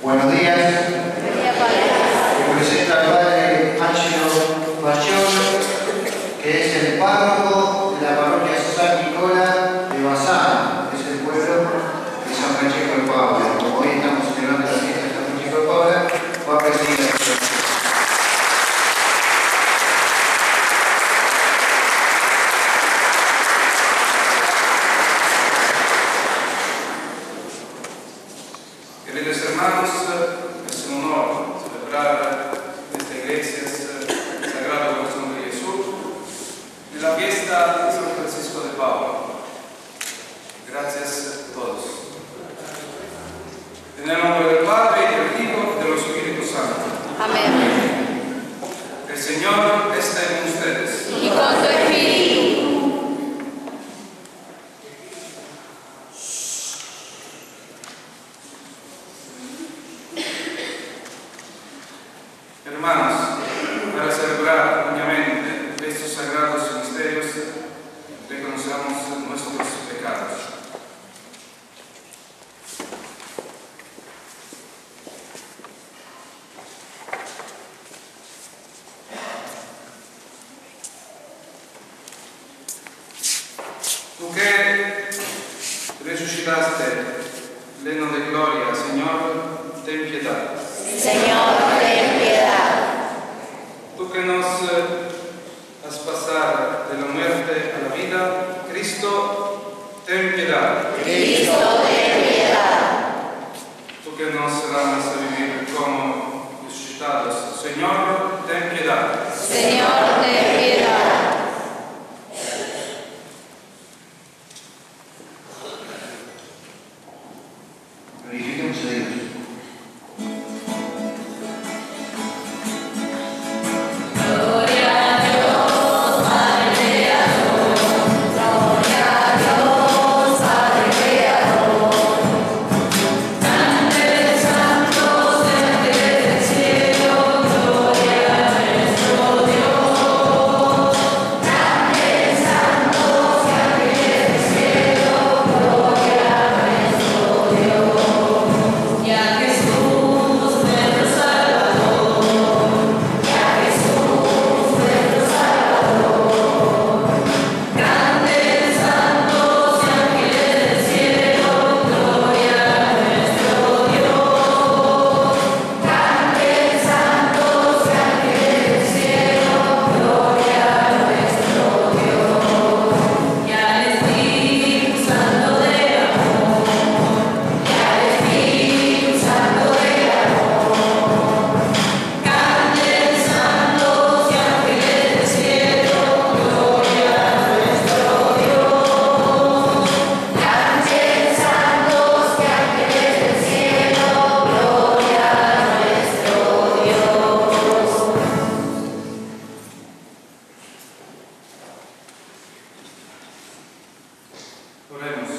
Buenos días. Me presenta al padre Angelo Bachón, que es el párroco de la parroquia San Nicola de Bassano, que es el pueblo de San Francesco de Paula. Como hoy estamos celebrando la fiesta de San Francesco de Paula, va a presidir la fiesta. Queridos hermanos, es un honor celebrar esta iglesia Sagrado Corazón de Jesús en la fiesta de San Francisco de Paula. Gracias a todos. En el nombre del Padre, y del Hijo y del Espíritu Santo. Amén. El Señor esté con ustedes. Y con tu espíritu. Hermanos, para celebrar dignamente estos sagrados misterios, reconozcamos nuestros pecados. Tú que resucitaste, lleno de gloria, Señor, ten piedad. Señor, ten piedad. Tú que nos has pasado de la muerte a la vida, Cristo, ten piedad. Cristo, ten piedad. Tú que nos llamas a vivir como resucitados, Señor, ten piedad. Señor, ten piedad. Glorifiquemos a Dios. Oremos.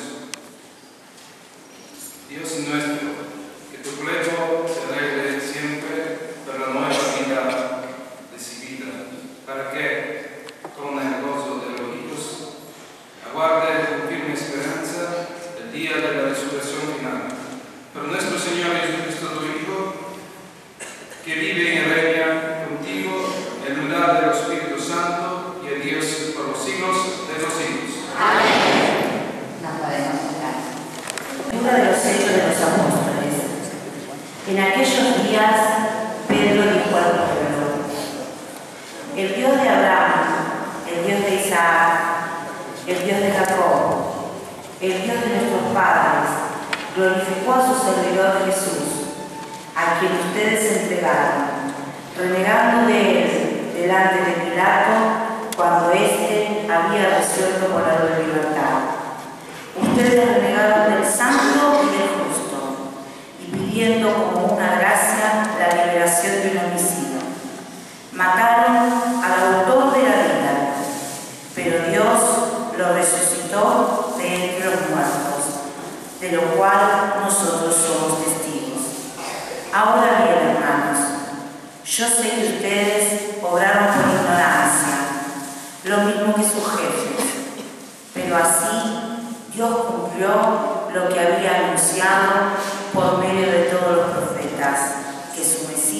Dios nuestro, que tu pueblo se alegre siempre por la nueva vida recibida, para que, con el gozo de los hijos, aguarde con firme esperanza el día de la resurrección final. Por nuestro Señor Jesucristo, tu Hijo, que vive y reina contigo en unidad del Espíritu Santo y a Dios por los siglos de los siglos. Amén. Nos podemos orar. Lectura de los Hechos de los Apóstoles. En aquellos días, Pedro dijo al pueblo: el Dios de Abraham, el Dios de Isaac, el Dios de Jacob, el Dios de nuestros padres, glorificó a su servidor Jesús, a quien ustedes entregaron, renegando de él delante de Pilato, cuando éste había resuelto ponerlo en libertad. Ustedes renegaron del santo y del justo, y pidiendo como una gracia la liberación de un homicidio. Mataron al autor de la vida, pero Dios lo resucitó de entre los muertos, de lo cual nosotros somos testigos. Ahora bien, hermanos, yo sé que ustedes obraron por ignorancia, lo mismo que sus jefes, pero así Dios cumplió lo que había anunciado por medio de todos los profetas.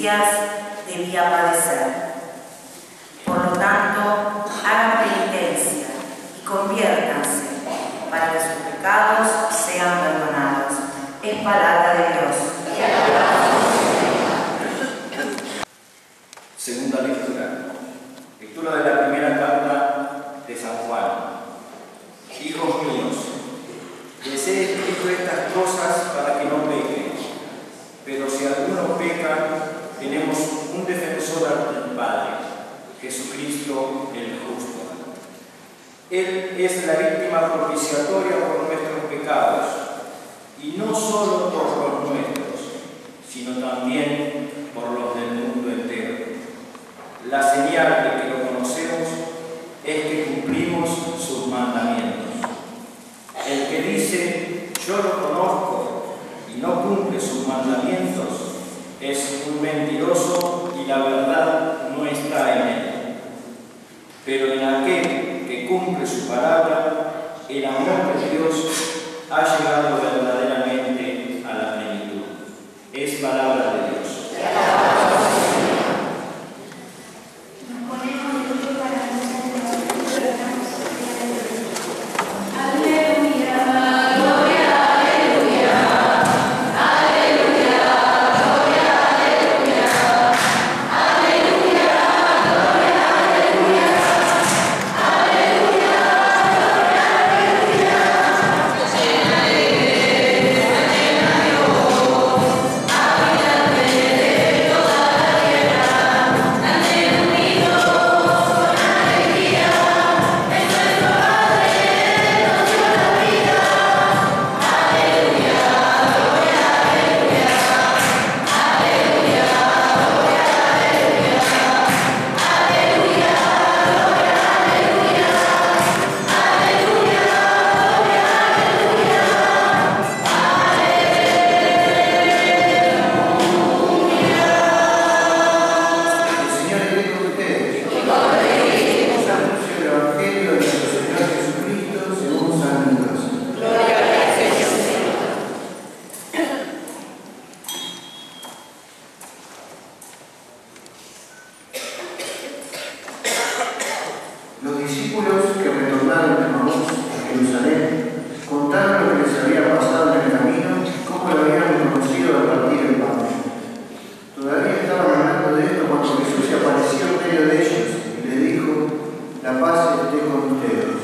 Mesías debía padecer. Por lo tanto, hagan penitencia y conviértanse para que sus pecados sean perdonados. Es palabra de Dios. Segunda lectura. Lectura de la primera carta de San Juan. Hijos míos, les he escrito estas cosas para que no pequen. Pero si alguno peca, tenemos un defensor ante el Padre, Jesucristo el justo. Él es la víctima propiciatoria por nuestros pecados, y no solo por los nuestros, sino también por los del mundo entero. La señal de que lo conocemos es que cumplimos sus mandamientos. El que dice, yo lo conozco, y no cumple sus mandamientos, es un mentiroso y la verdad no está en él. Pero en aquel que cumple su palabra, el amor de Dios ha llegado verdaderamente a la plenitud. Es palabra de Dios. Los discípulos que retornaron de Maús a Jerusalén contaron lo que les había pasado en el camino y cómo lo habían reconocido al partir el pan. Todavía estaban hablando de esto cuando Jesús se apareció en medio de ellos y les dijo, la paz esté con ustedes.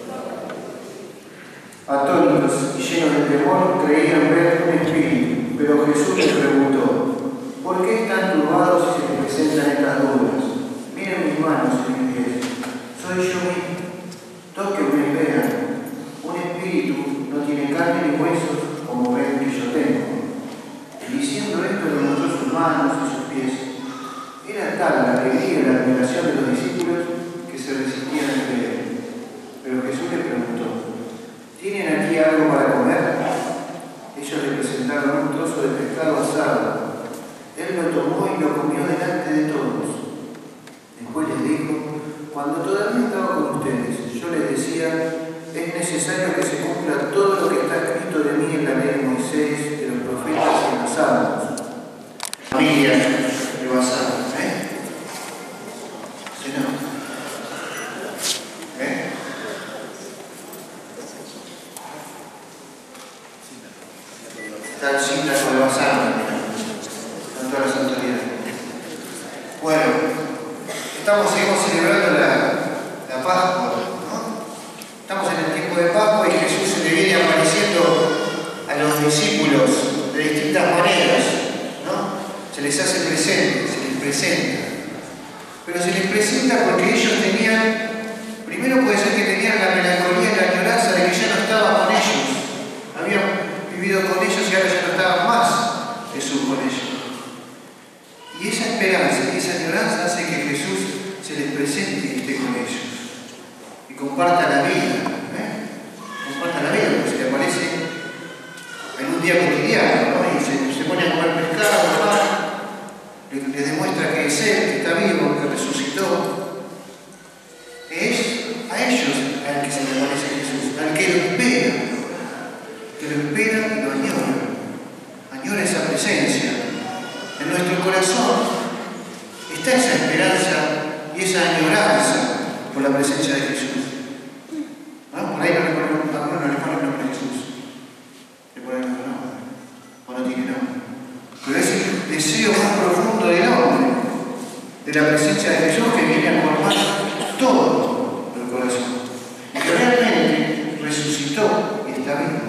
Atónitos y llenos de temor creían ver un espíritu, pero Jesús les preguntó, ¿por qué están turbados y se les presentan estas dudas? Miren mis manos y mis pies. Soy yo mismo. Tóquenme y vean. Un espíritu no tiene carne ni huesos como ven que yo tengo. Y diciendo esto le mostró sus manos y sus pies. Era tal la alegría y la admiración de los discípulos que se resistían a creer. Pero Jesús les preguntó, ¿tienen aquí algo para comer? Ellos le presentaron un trozo de pescado asado. Él lo tomó y lo comió delante de todos. Después les dijo, cuando todavía estaba con ustedes, yo les decía, es necesario que se cumpla todo lo que está escrito de mí en la ley de Moisés, de los profetas y en los salmos. Familia de Basán, Señor. Está cinta sobre Basán, con todas las autoridades. Bueno, seguimos celebrando la Pascua, ¿no? Estamos en el tiempo de Pascua y Jesús se le viene apareciendo a los discípulos de distintas maneras, ¿no? Se les hace presente, se les presenta. Pero se les presenta porque ellos tenían, primero puede ser que tenían la melancolía y la añoranza de que ya no estaban con ellos. Habían vivido con ellos y ahora ya no estaban más Jesús con ellos. Y esa esperanza y esa añoranza hace que Jesús se les presente y esté con ellos. Y comparta la vida. Comparta la vida, porque se le aparece en un día cotidiano, ¿no? Y se pone a comer pescado, les demuestra que es Él, que está vivo, que resucitó. Es a ellos al que se le aparece Jesús, al que lo espera. Que lo espera y lo añora. Añora esa presencia en nuestro corazón. está esa esperanza y esa añoranza por la presencia de Jesús. ¿No? Por ahí no le ponen, algunos no le ponen el nombre de Jesús. Le ponen otro nombre. O no tiene nombre. Pero es el deseo más profundo del hombre, de la presencia de Jesús, que viene a colmar todo el corazón. Y que realmente resucitó y está vivo.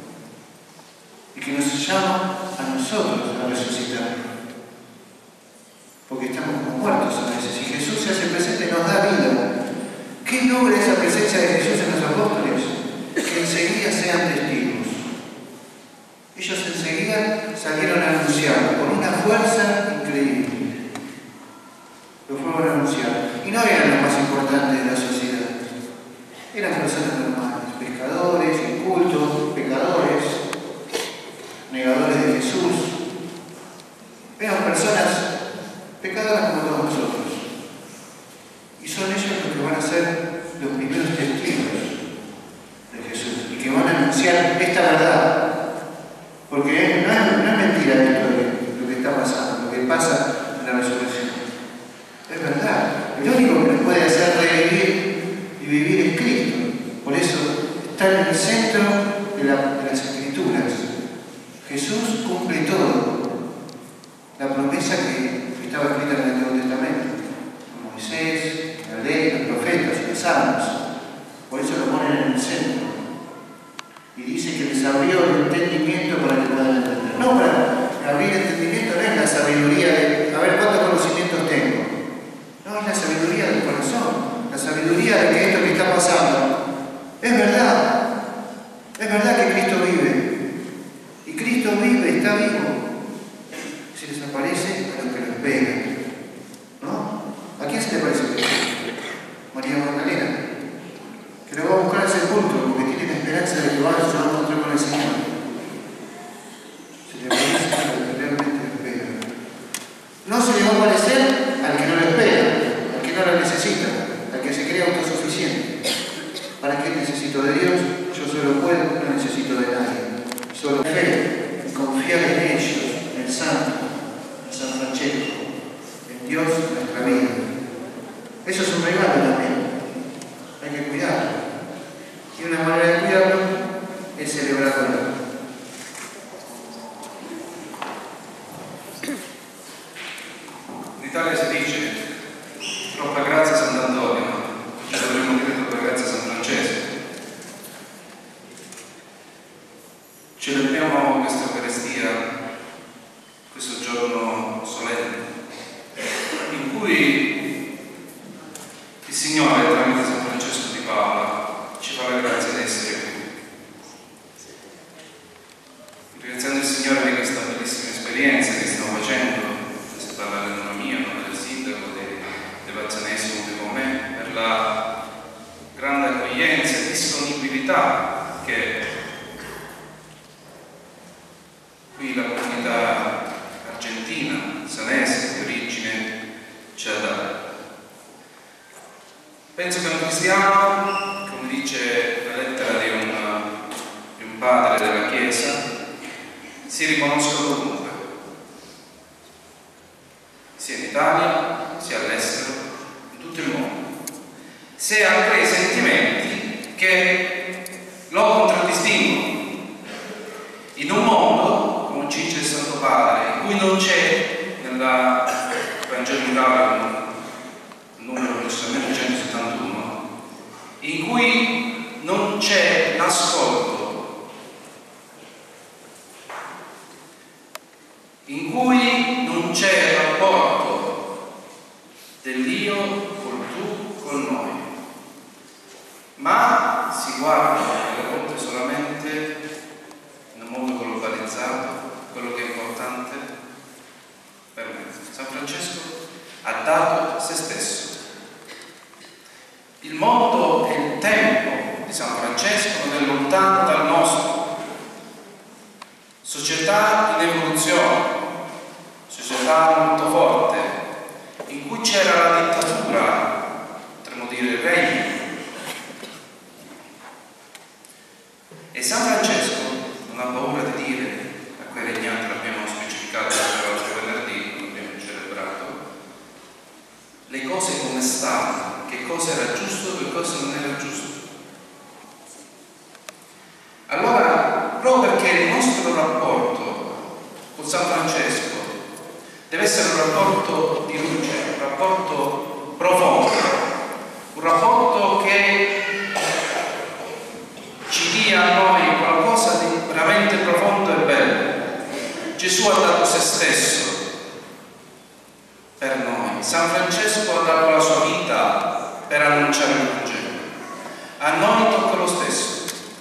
Y que nos llama a nosotros a resucitar. Porque estamos como muertos a veces. Y Jesús se hace presente y nos da vida. ¿Qué logra esa presencia de Jesús en los apóstoles? Que enseguida sean testigos. Ellos enseguida salieron a anunciar con una fuerza increíble. Lo fueron a anunciar. Y no eran los más importantes de la sociedad. Eran personas normales, pescadores, incultos, pecadores, negadores de Jesús. Eran personas pecadoras como todos nosotros. Y son ellos los que van a ser los primeros testigos de Jesús y que van a anunciar esta verdad. Porque no es mentira esto de lo que está pasando, lo que pasa en la resurrección. Es verdad. El único que nos puede hacer revivir y vivir es Cristo. Por eso está en el centro de las Escrituras. Jesús cumple todo. La promesa que estaba escrita en el Antiguo Testamento. Moisés, la ley, los profetas y los salmos. Por eso lo ponen en el centro. Y dice que les abrió el entendimiento para que puedan entender. No, para abrir el entendimiento no es la sabiduría de a ver cuántos conocimientos tengo. No, es la sabiduría del corazón. La sabiduría de que esto que está pasando es verdad. Es verdad que Cristo vive. Y Cristo vive, está vivo. Se les aparece a los que lo esperan. ¿No? ¿A quién se le parece Cristo? María Magdalena. Que lo va a buscar al sepulcro porque tiene la esperanza de que va a encontrar con el Señor. Se le aparece a los que realmente lo esperan. No se le va a aparecer al que no lo espera, al que no lo necesita, al que se cree autosuficiente. ¿Para qué necesito de Dios? Yo solo puedo, no necesito de nadie. Solo fe y confiar en ellos, en el Santo, en San Francesco, en Dios nuestra vida. Eso es un regalo también. Hay que cuidarlo. Y una manera de cuidarlo es celebrarlo. In Italia si dice troppa grazia Sant'Antonio, cioè dovremmo dire troppa grazia San Francesco. Celebriamo questa Eucaristia, questo giorno solenne, in cui il Signore, tramite San Francesco di Paola, ci fa la grazia di essere qui. Ringraziando il Signore di questa bellissima esperienza che stiamo facendo, si parla dell'economia, del sindaco, dei vazzanesi come me, per la grande accoglienza e disponibilità che qui la comunità argentina, sanese, di origine, ci ha dato. Penso che un cristiano, come dice la lettera di un padre della Chiesa, si riconosca dovunque, sia in Italia, sia all'estero, in tutto il mondo, se ha quei sentimenti che lo contraddistinguono in un mondo, come ci dice il Santo Padre, in cui non c'è nella Vangelo Italia un numero precisamente 171, in cui non c'è l'ascolto, in cui non c'è il rapporto dell'io col tu, con noi, ma si guarda alle volte solamente in un mondo globalizzato, quello che è importante per me. San Francesco ha dato se stesso. Il mondo e il tempo di San Francesco non è lontano dal nostro. Società in evoluzione, società molto forte, in cui c'era la dittatura, potremmo dire il regno. E San Francesco non ha paura di dire a quei regnanti, l'abbiamo specificato l'altro venerdì, quando abbiamo celebrato, disonestà, che cosa era giusto e che cosa non era giusto. Allora, proprio perché il nostro rapporto con San Francesco deve essere un rapporto di luce, un rapporto profondo, un rapporto che ci dia a noi qualcosa di veramente profondo e bello. Gesù ha dato se stesso per noi. San Francesco ha dato la sua vita per annunciare il Vangelo. A noi tocca lo stesso.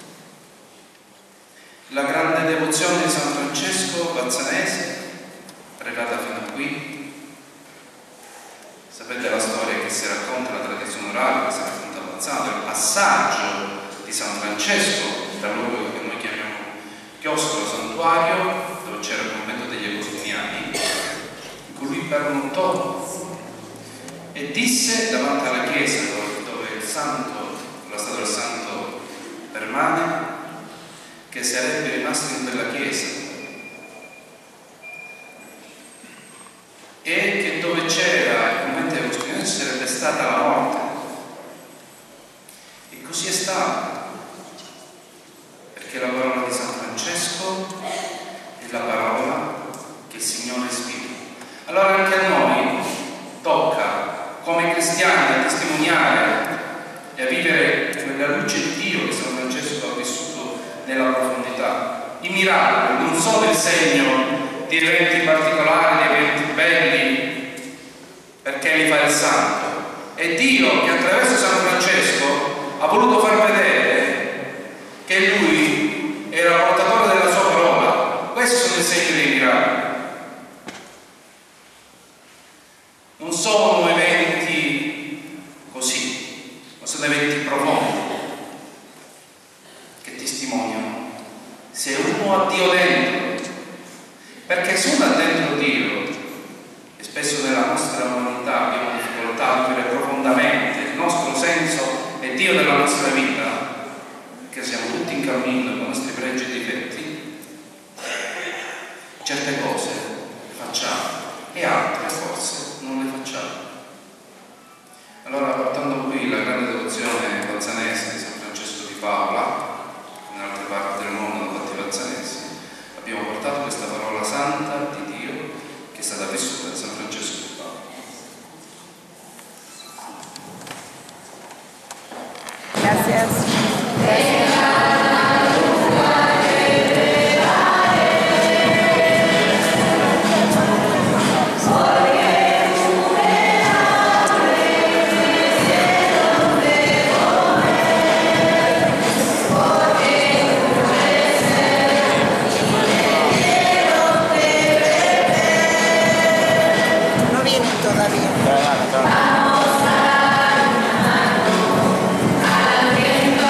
La grande devozione di San Francesco Bazzanese, pregata fino a qui. Sapete la storia che si racconta, la tradizione orale che si racconta a Bazzano, il passaggio di San Francesco da luogo che noi chiamiamo chiostro santuario, dove c'era il convento degli Agostiniani, in cui lui pernottò e disse davanti alla chiesa dove il santo, la statua del santo permane, che sarebbe rimasto in quella chiesa e che dove c'era il convento degli Agostiniani ci sarebbe stata la morte. E così è stato, perché la parola di San Francesco è la parola che il Signore ispira. Allora anche a noi tocca, come cristiani, a testimoniare e a vivere quella luce di Dio che San Francesco ha vissuto nella profondità. I miracoli non sono il segno di eventi particolari, di eventi belli, perché li fa il Santo. È Dio che attraverso San Francesco ha voluto far vedere che Lui era portatore della sua parola. Questi sono i segni dei miracoli. Non sono eventi così, ma sono eventi profondi che testimoniano se uno ha Dio dentro. Perché se uno ha dentro Dio, e spesso nella nostra umanità abbiamo difficoltà a vivere profondamente il nostro senso e Dio della nostra vita, che siamo tutti in cammino con i nostri pregi e difetti, certe cose le facciamo e altre forse non le facciamo. Allora, portando qui la grande devozione bazzanese di San Francesco di Paola, in altre parti del mondo hanno fatto i bazzanesi, abbiamo portato questa parola santa di Dio che è stata vissuta da San Francesco di Paola. Gracias. No vienen todavía. Vamos a al viento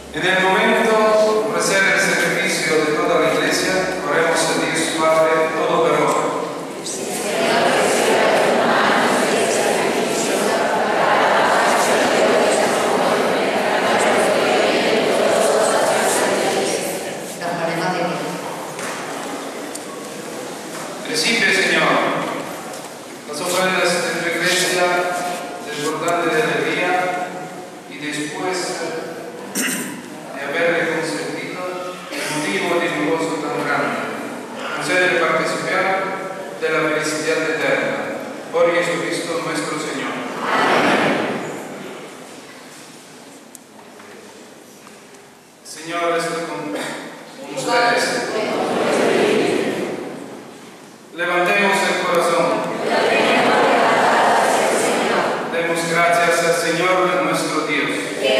En el momento de ofrecer el sacrificio de toda la Iglesia, oremos a Dios Padre Todopoderoso. Recibe, Señor, las ofrendas de tu Iglesia, desbordante de alegría, y después de haberle concedido motivo de un gozo tan grande, concede participar de la felicidad eterna. Por Jesucristo nuestro Señor. Amén. Señor, estoy con ustedes. Levantemos el corazón. Demos gracias al Señor nuestro Dios.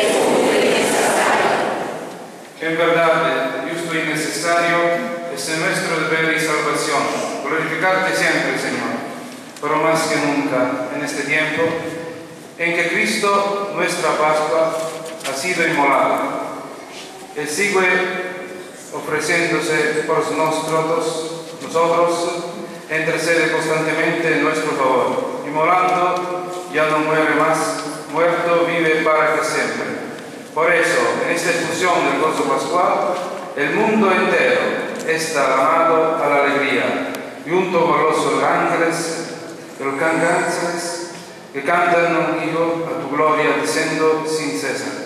Que en verdad, justo y necesario, es nuestro deber y salvación. Glorificarte siempre, Señor, pero más que nunca en este tiempo en que Cristo, nuestra Pascua, ha sido inmolado. Él sigue ofreciéndose por nosotros, intercede constantemente en nuestro favor. Inmolando, ya no muere más, muerto vive para que siempre. Por eso, en esta efusión del gozo pascual, el mundo entero está llamado a la alegría, junto con los ángeles que cantan un hijo a tu gloria, diciendo sin cesar.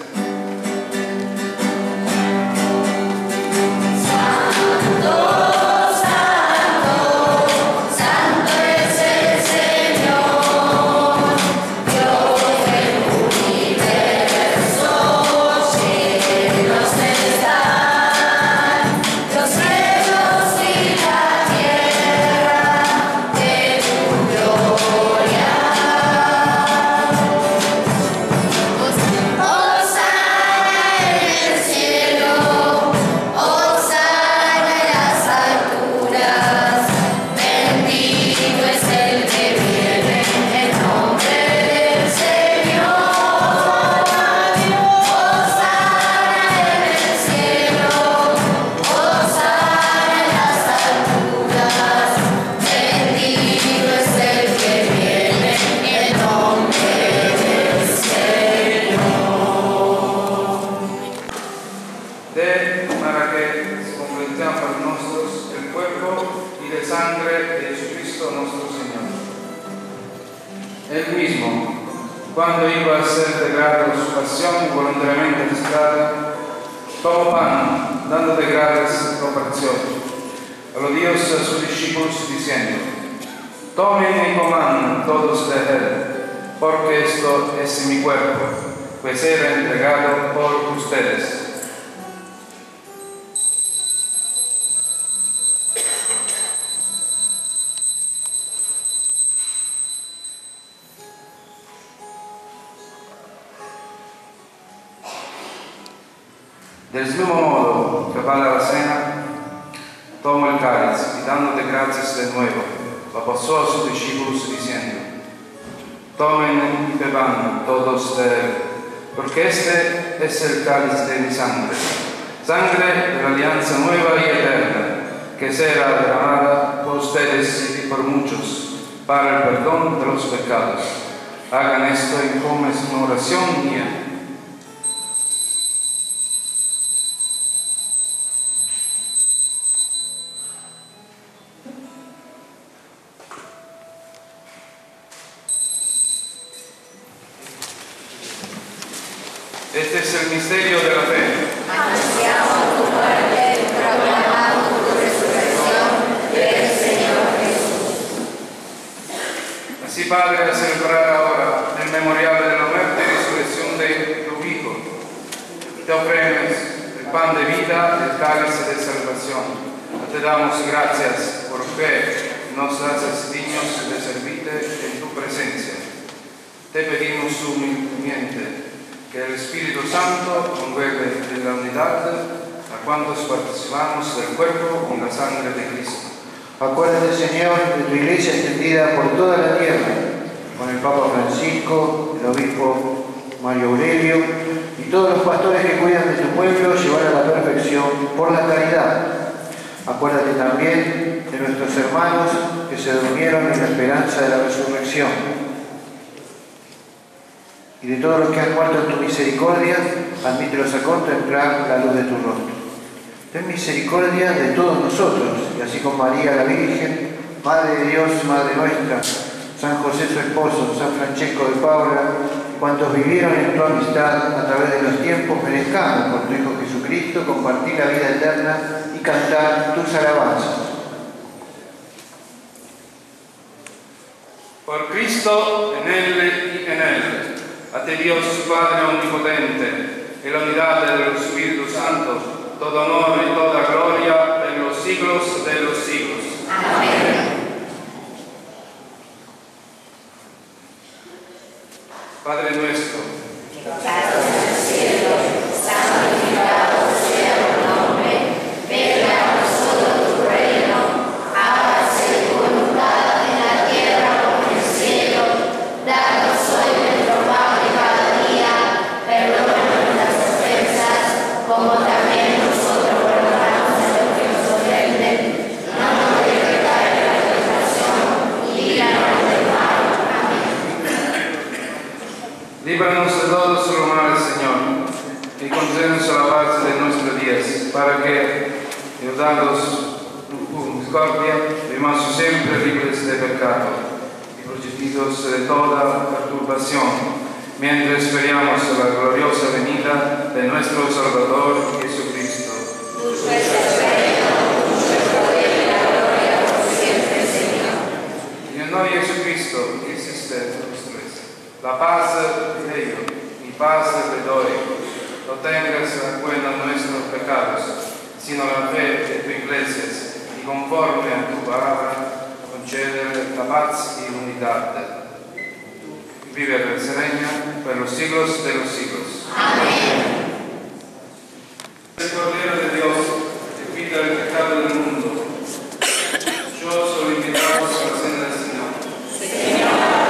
Cuando iba a ser entregado su pasión voluntariamente registrada, tomó pan, dando de gracias, lo partió. Lo dio a sus discípulos diciendo: tomen y coman todos de él, porque esto es mi cuerpo, pues era entregado por ustedes. Del mismo modo que va a la cena, tomó el cáliz y dándote gracias de nuevo, lo pasó a sus discípulos diciendo: tomen y beban todos de él, porque este es el cáliz de mi sangre, sangre de la alianza nueva y eterna, que será derramada por ustedes y por muchos, para el perdón de los pecados. Hagan esto en conmemoración mía. Este es el misterio de la fe. Anunciamos tu muerte y proclamamos tu resurrección del Señor Jesús. Así, Padre, a celebrar ahora el memorial de la muerte y resurrección de tu Hijo, te ofrecemos el pan de vida, el cáliz de salvación. Te damos gracias porque nos haces dignos de servirte en tu presencia. Te pedimos humildemente que el Espíritu Santo conmueve en la unidad a cuantos participamos del cuerpo y la sangre de Cristo. Acuérdate, Señor, de tu Iglesia extendida por toda la tierra, con el Papa Francisco, el Obispo Mario Aurelio, y todos los pastores que cuidan de tu pueblo, llevar a la perfección por la caridad. Acuérdate también de nuestros hermanos que se durmieron en la esperanza de la resurrección, y de todos los que han muerto en tu misericordia, admítelos a contemplar la luz de tu rostro. Ten misericordia de todos nosotros, y así con María la Virgen, Madre de Dios, Madre nuestra, San José su esposo, San Francesco de Paula, cuantos vivieron en tu amistad a través de los tiempos, merezcamos por tu Hijo Jesucristo compartir la vida eterna y cantar tus alabanzas. Por Cristo, en Él y en Él, a ti Dios Padre Omnipotente, en la unidad del Espíritu Santo, todo honor y toda gloria en los siglos de los siglos. Amén. Padre nuestro, Que estás en el cielo, santificado sea tu nombre, venga a nosotros tu reino, hágase tu voluntad en la tierra como en el cielo. Danos hoy nuestro pan de cada día, perdona nuestras ofensas, como también nosotros perdonamos a los que nos ofenden. No nos dejes caer en la tentación, y líbranos del mal. Amén. líbranos de todos los males, Señor, y concédenos la paz de nuestros días, para que, ayudados tu misericordia, vivamos siempre libres de pecado y protegidos de toda perturbación, mientras esperamos la gloriosa venida de nuestro Salvador Jesucristo. Tuyo es el reino, tuyo el poder y la gloria por siempre, Señor. Y en nombre de Jesucristo, que existe nuestro la paz de Dios y paz te doy. No tengas en cuenta nuestros pecados, sino la fe de tu iglesia, y conforme a tu palabra, concede la paz y unidad. Vive y reina por los siglos de los siglos. Amén. El Cordero de Dios, que quita el pecado del mundo. Yo soy invitado a la cena del Señor.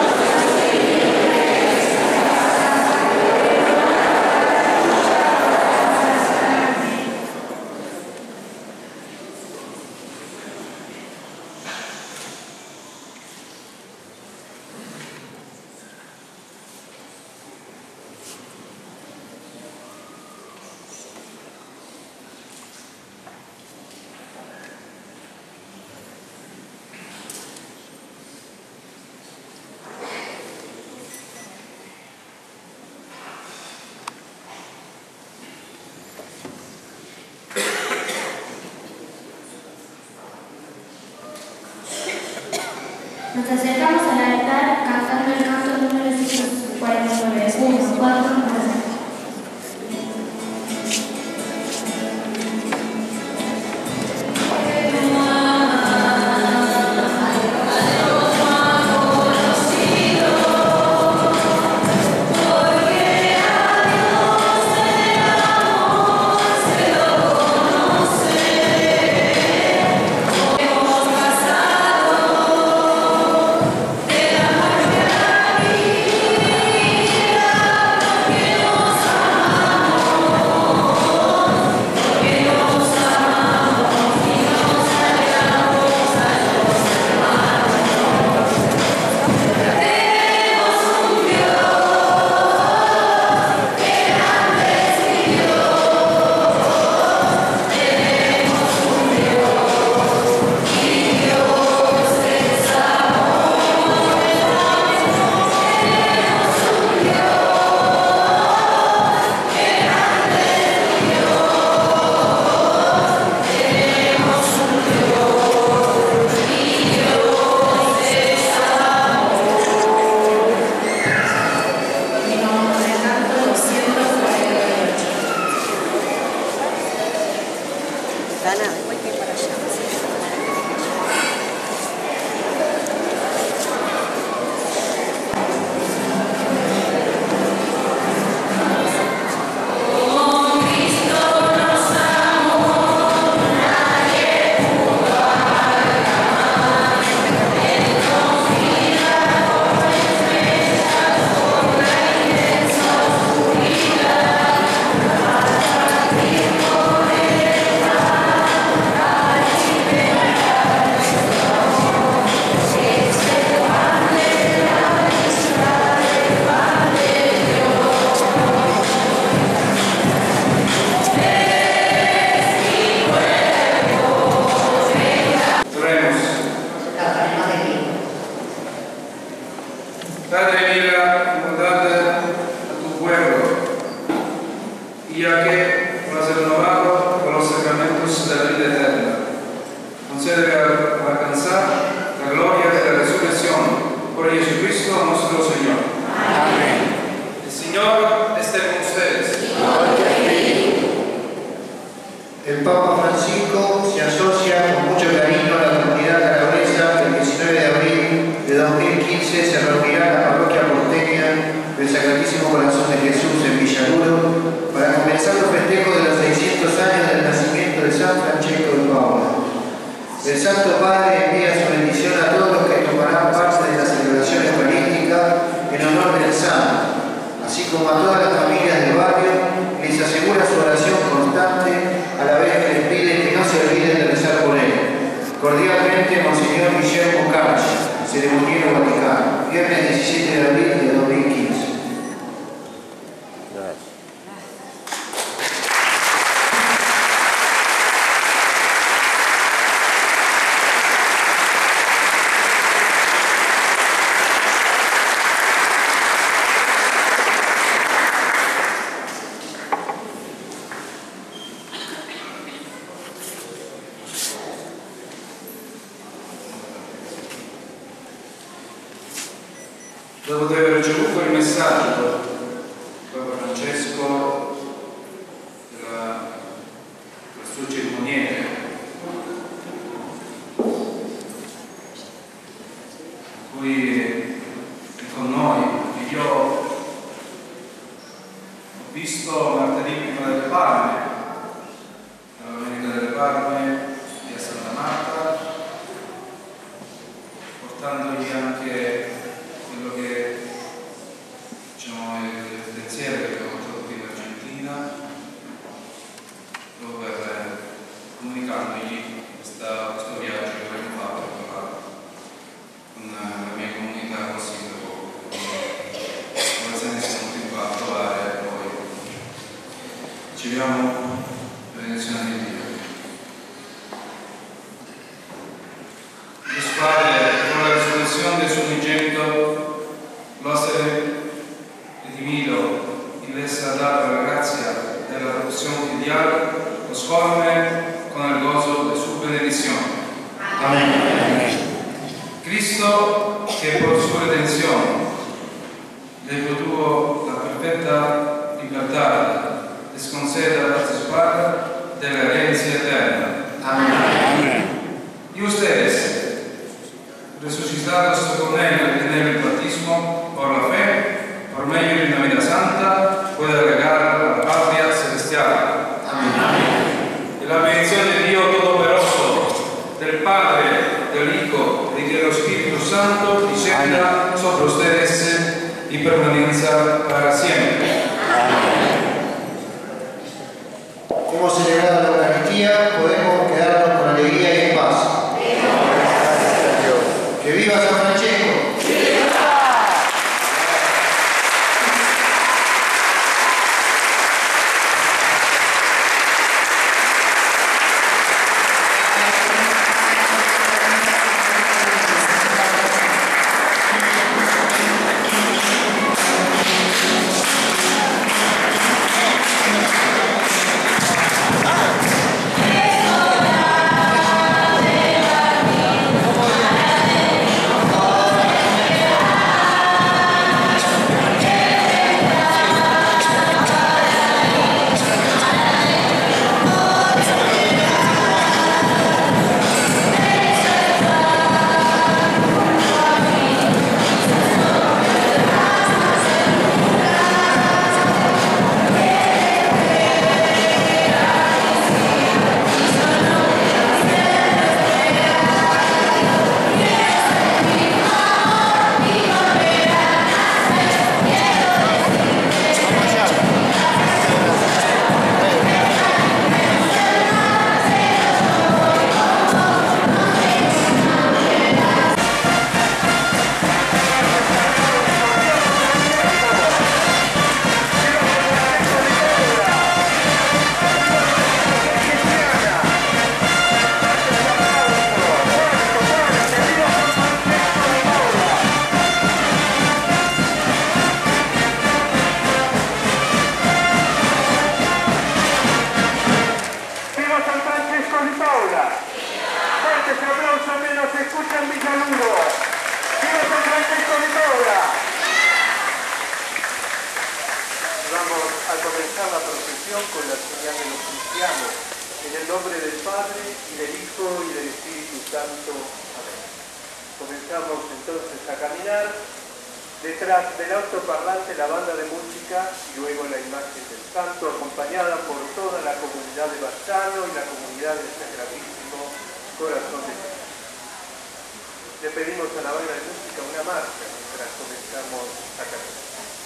Nos acercamos al altar cantando el canto número 649. 1, 4, 9. Hemos pasado niega igualdad a tu pueblo, y ya que lo has renovado con los sacramentos de la vida eterna, concede alcanzar la gloria de la resurrección por Jesucristo nuestro Señor. Amén. El Señor esté con ustedes. El Papa Francisco se asocia con mucho cariño a la comunidad calabresa que el 19 de abril de 2015 se reunirá en la parroquia porteña del Sacratísimo Corazón de Jesús en Villaluro para comenzar los festejos de los 600 años del nacimiento de San Francesco de Paula. El Santo Padre envía su bendición a todos los que tomarán parte de la celebración eucarística en honor del Santo, así como a todas las familias del barrio, les asegura su oración constante, a la vez que les pide que no se olviden de rezar por él. Cordialmente, Monseñor Guillermo Carci, Ceremoniero Vaticano, viernes 17 de abril de 2015. Dopo di aver ricevuto il messaggio Papa Francesco della sua cerimoniere, qui con noi, io ho visto martedì prima delle Palme, la domenica delle Palme di Santa Marta, portandogli anche quello che diciamo è il pensiero che abbiamo portato qui in Argentina, proprio per comunicandogli questo viaggio che abbiamo fatto con la mia comunità così dopo come se ne siamo venuti qua a trovare e poi riceviamo la benedizione di Dio. Dios Padre, con la resurrección de su unigénito, lo has redimido y les ha dado la gracia de la adopción filial, los colme con el gozo de su bendición. Amén. Cristo, que por su redención le protuvo la perfecta libertad, les conceda participar de la herencia eterna. Amén. Y ustedes, resucitados con él en el bautismo por la fe, por medio de una vida santa, puede llegar a la patria celestial. Amén. Y la bendición de Dios Todopoderoso, del Padre, del Hijo y del Espíritu Santo, descienda sobre ustedes y permanezca para siempre. Hemos celebrado la Eucaristía, podemos quedarnos con alegría y en paz. ¡Que viva San Francesco! bendición con la señal de los cristianos. En el nombre del Padre, y del Hijo, y del Espíritu Santo. Amén. Comenzamos entonces a caminar. Detrás del altoparlante la banda de música y luego la imagen del santo, acompañada por toda la comunidad de Bassano y la comunidad del Sacratísimo Corazón de Jesús. Le pedimos a la banda de música una marcha mientras comenzamos a caminar.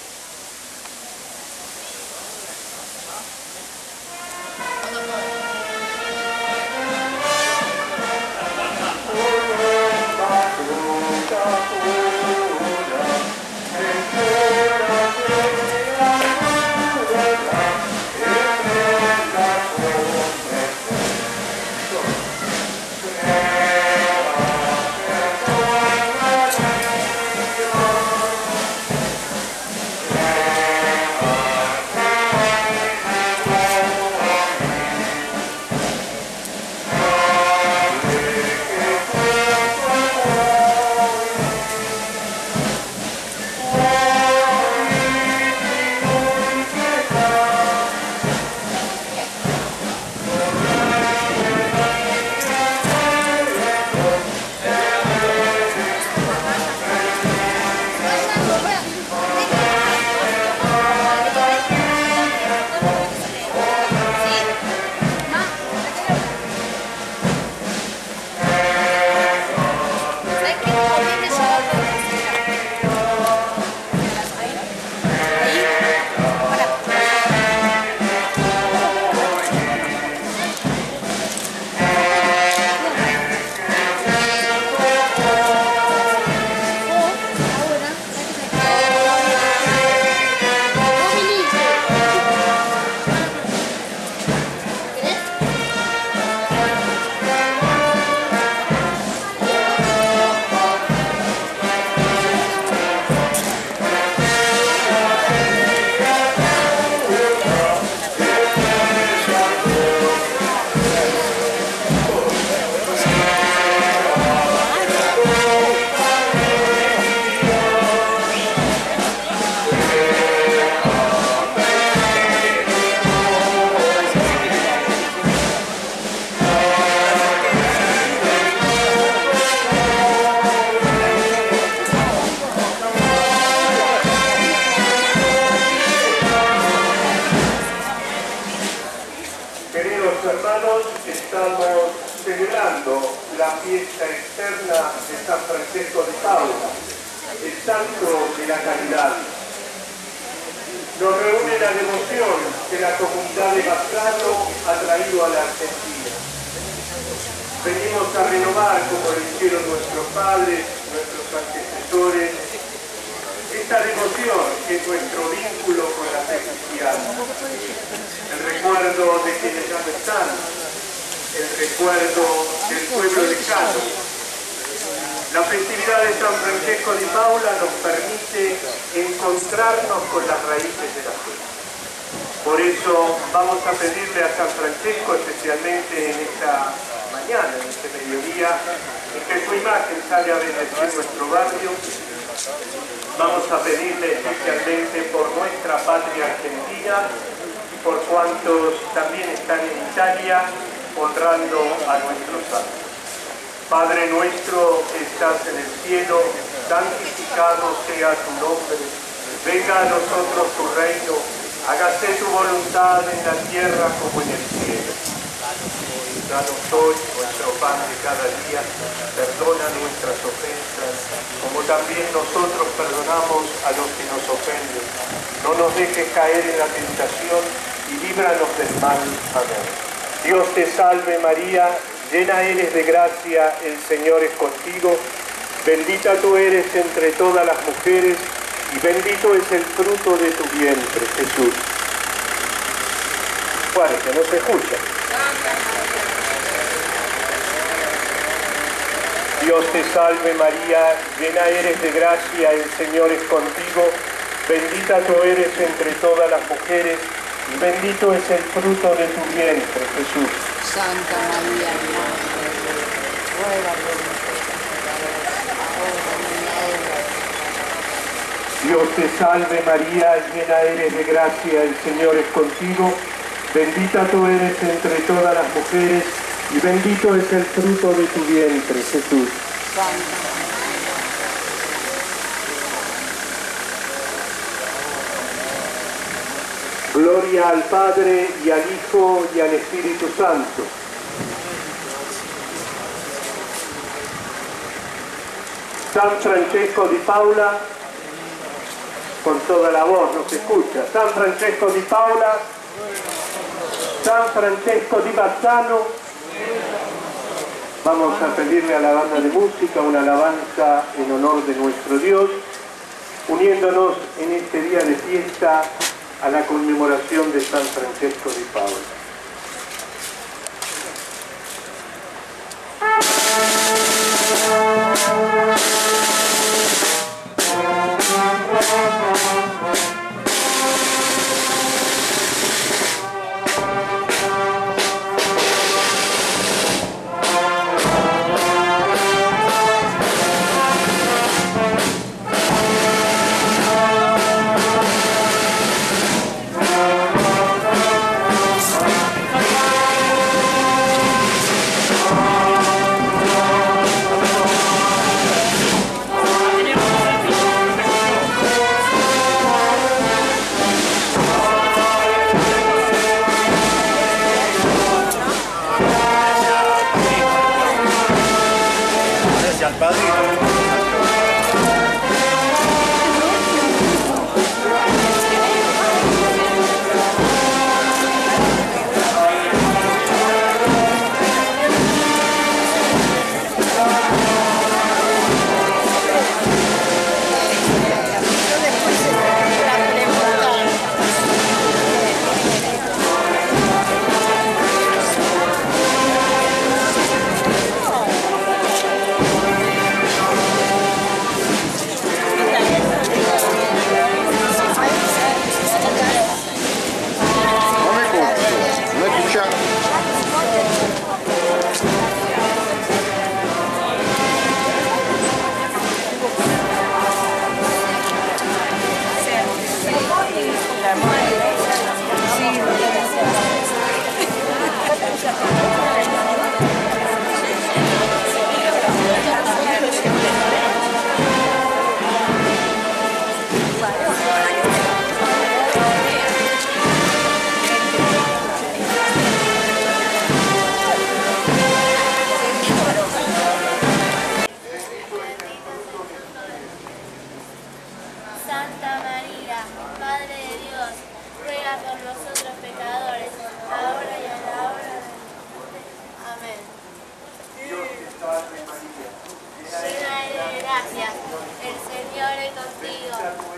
Padre nuestro que estás en el cielo, santificado sea tu nombre. Venga a nosotros tu reino, hágase tu voluntad en la tierra como en el cielo. Danos hoy nuestro pan de cada día, perdona nuestras ofensas, como también nosotros perdonamos a los que nos ofenden. No nos dejes caer en la tentación y líbranos del mal. Amén. Dios te salve María, llena eres de gracia, el Señor es contigo, bendita tú eres entre todas las mujeres y bendito es el fruto de tu vientre, Jesús. Fuerte, no se escucha. Dios te salve María, llena eres de gracia, el Señor es contigo, bendita tú eres entre todas las mujeres y bendito es el fruto de tu vientre, Jesús. Santa María, Madre de Dios, ruega por nosotros, Dios te salve María, llena eres de gracia, el Señor es contigo, Bendita tú eres entre todas las mujeres y bendito es el fruto de tu vientre, Jesús. Gloria al Padre, y al Hijo, y al Espíritu Santo. San Francesco di Paula, con toda la voz, no se escucha. San Francesco di Paula, San Francesco di Bazzano. Vamos a pedirle a la banda de música una alabanza en honor de nuestro Dios, uniéndonos en este día de fiesta a la conmemoración de San Francesco di Paula. Santa María, Madre de Dios, ruega por nosotros pecadores, ahora y a la hora de nuestra muerte. Amén. Llena eres de gracia, el Señor es contigo,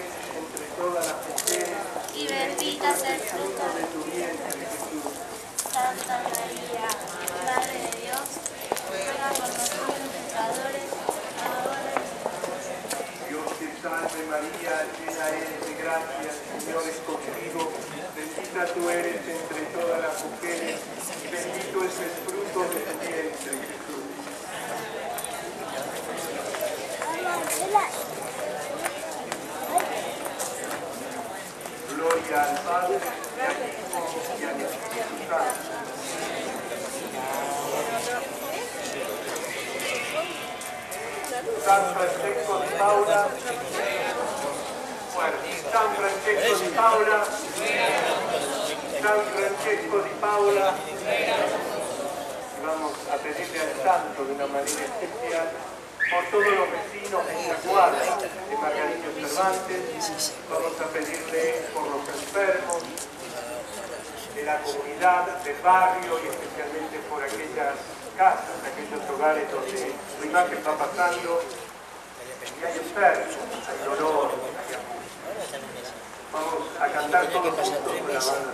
y bendita es el fruto de tu vientre, Jesús. Santa María, Madre de Dios, ruega por nosotros pecadores, ahora y a la hora de nuestra muerte. Dios te salve María, llena eres de gracia, el Señor es contigo, bendita tú eres entre todas las mujeres, y bendito es el fruto de tu vientre, Jesús. Gloria al Padre, y al Hijo, y al Espíritu Santo. San Francesco di Paula, San Francesco di Paula, San Francesco di Paula. Vamos a pedirle al santo de una manera especial por todos los vecinos de la cuadra de Margarito Cervantes. Vamos a pedirle por los enfermos de la comunidad, del barrio y especialmente por aquellas casas, aquellos hogares donde la imagen va pasando y hay enfermos, hay dolor, hay amor. Vamos a cantar todos juntos con la banda.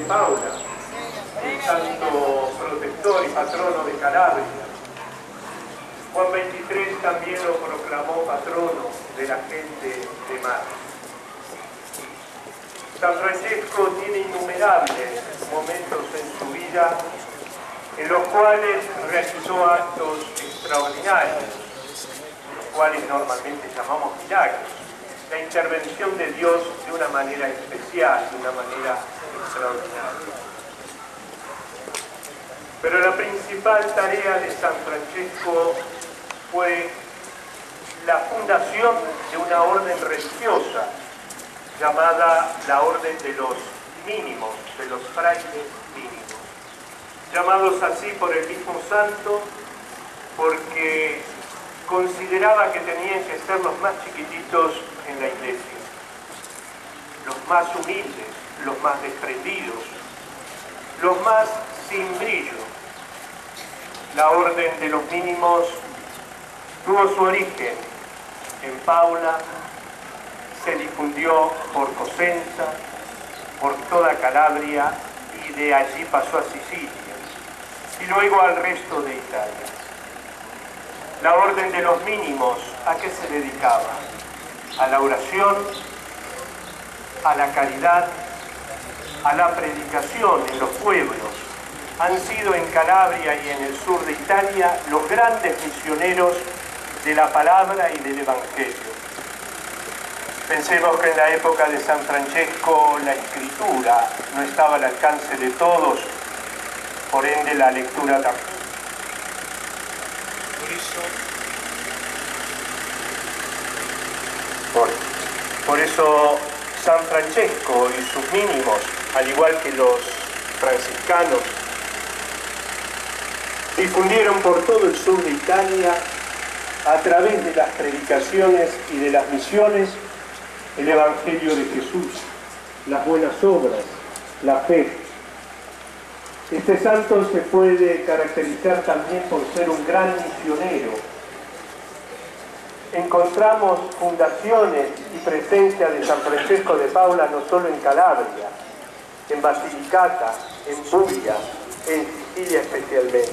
Paula, el santo protector y patrono de Calabria. Juan XXIII también lo proclamó patrono de la gente de mar. San Francesco tiene innumerables momentos en su vida en los cuales realizó actos extraordinarios, los cuales normalmente llamamos milagros, la intervención de Dios de una manera especial, de una manera extraordinaria. Pero la principal tarea de San Francesco fue la fundación de una orden religiosa llamada la Orden de los Mínimos, de los frailes mínimos, llamados así por el mismo santo porque consideraba que tenían que ser los más chiquititos en la iglesia, los más humildes, los más desprendidos, los más sin brillo. La Orden de los Mínimos tuvo su origen en Paula, se difundió por Cosenza, por toda Calabria y de allí pasó a Sicilia y luego al resto de Italia. La Orden de los Mínimos, ¿a qué se dedicaba? A la oración, a la caridad, a la predicación en los pueblos. Han sido en Calabria y en el sur de Italia los grandes misioneros de la palabra y del Evangelio. Pensemos que en la época de San Francesco la escritura no estaba al alcance de todos, por ende la lectura tampoco. Por eso San Francesco y sus mínimos, al igual que los franciscanos, difundieron por todo el sur de Italia, a través de las predicaciones y de las misiones, el Evangelio de Jesús, las buenas obras, la fe. Este santo se puede caracterizar también por ser un gran misionero. Encontramos fundaciones y presencia de San Francesco de Paula no solo en Calabria, en Basilicata, en Puglia, en Sicilia especialmente.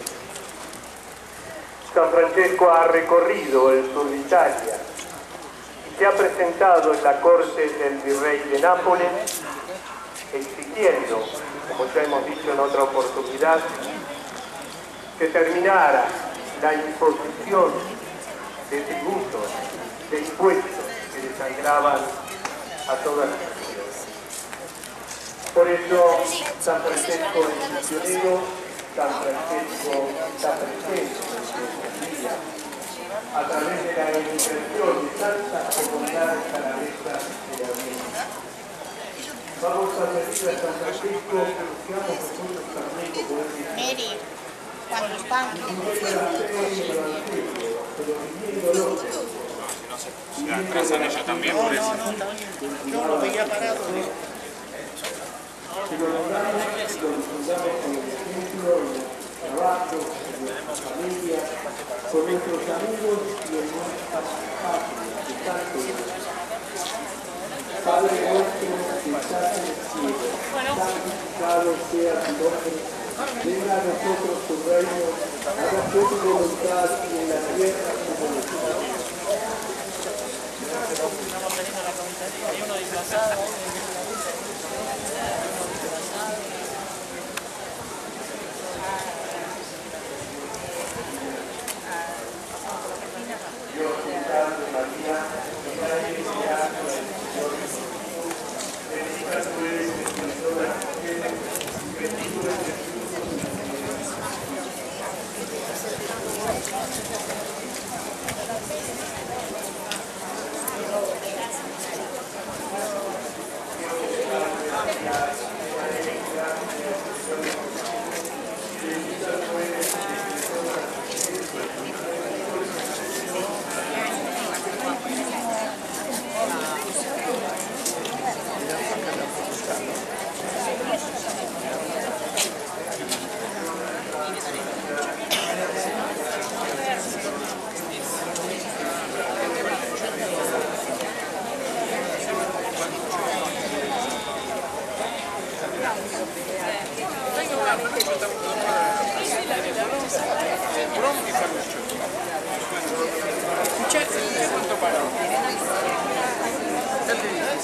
San Francesco ha recorrido el sur de Italia y se ha presentado en la corte del virrey de Nápoles exigiendo, como ya hemos dicho en otra oportunidad, que terminara la imposición de tributos, de impuestos que desangraban a todas las naciones. Por eso San Francesco es misionero, San Francesco está presente en nuestras vidas a través de la emigración de tantas comunidades canadesas de la América. Vamos a pedir a San Francisco que seamos nosotros también como él. Mary, cuando están. Se atrasan ellos también por eso. Yo lo veía parado. Si lo logramos, lo disfrutamos con el ejemplo, en el trabajo, en nuestra familia, con nuestros amigos y en nuestras patrias, que tanto Padre nuestro que estás en el cielo, santificado sea tu nombre, venga a nosotros tu reino, hágase tu voluntad en la tierra como en el cielo. Hay uno disfrazado. Dios te salve María, llena eres de gracia, el Señor es contigo. Bendita tú eres entre todas las mujeres, bendito es el fruto de tu vientre. Dios te salve María,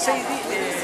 6 días.